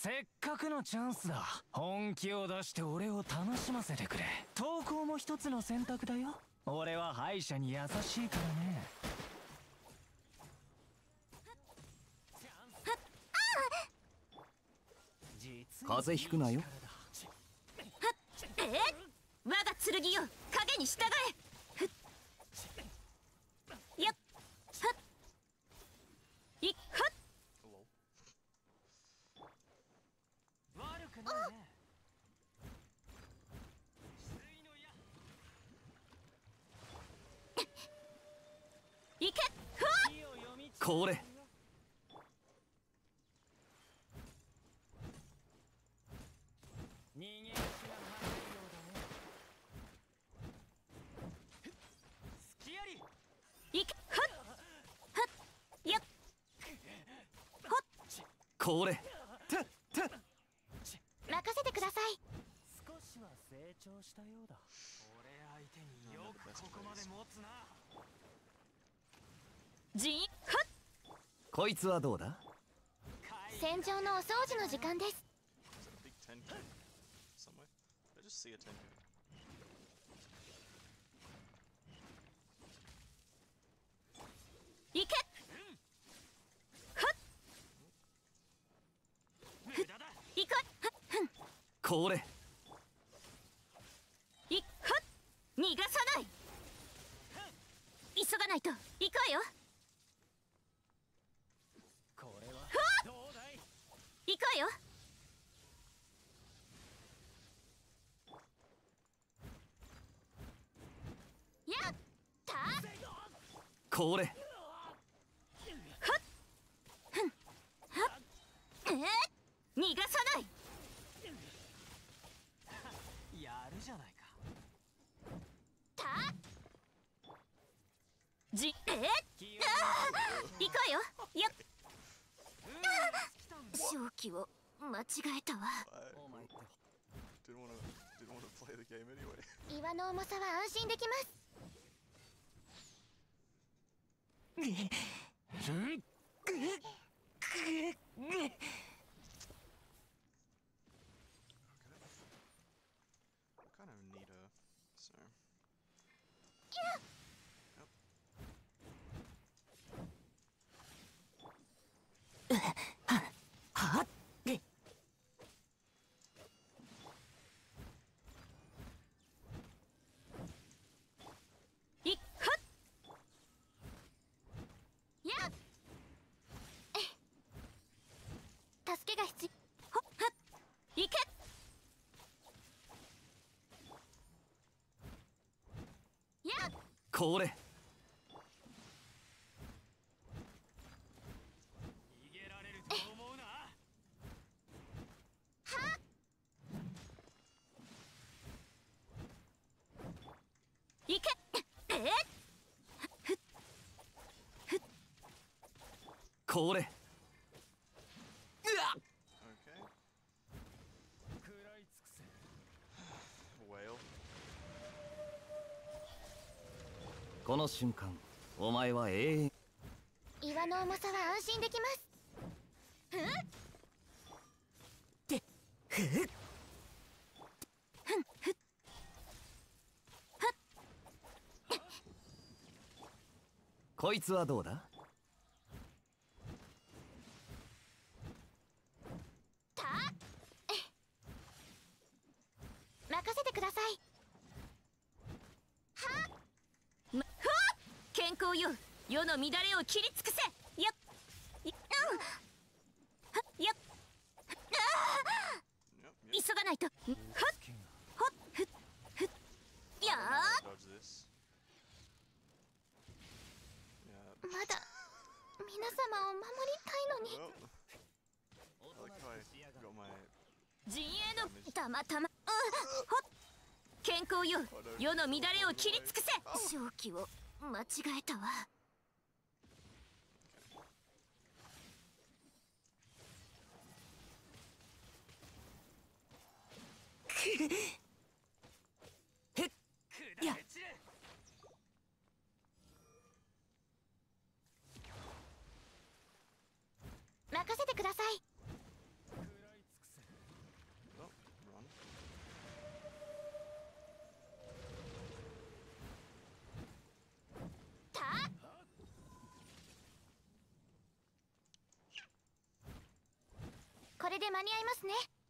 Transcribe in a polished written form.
せっかくのチャンスだ。本気を出して俺を楽しませてくれ。投稿も一つの選択だよ。俺は敗者に優しいからね。 風邪ひくなよ。 我が剣よ、影に従え。よっはっいっはっ。 悪くないね。 いけふわっ。 これ逃げ足が速いようだね。隙あり。 いけはっはっよっほっ。 これ任せてください。 少しは成長したようだ。俺相手によくここまで持つな。 ジンはっ。 こいつはどうだ。 戦場のお掃除の時間です。いけはっふっいこはっふんこれいっはっ逃がさない。急がないと行くわよ。 これはどうだい。 行くわよ。やったこれはっふんはっ逃がさない。 やるじゃないか。 たじあ行くわよ。やっ正気を間違えたわ。岩の重さは安心できます。はっいっはっやっ助けが必要。ほっはっいけやっこれ逃げられると思うな。 いけこれ食らい尽くせ。 この瞬間お前は永遠。 岩の重さは安心できます。 こいつはどうだ。 任せてください。はっ健康よ、世の乱れを切り尽くせ。よっはっよっ急がないと。はっほっふっふっやーまだ皆様を守りたいのに。陣営のたまたまほっ健康よ、世の乱れを切り尽くせ。正気を間違えたわ。やっ任せてください。 れで間に合いますね。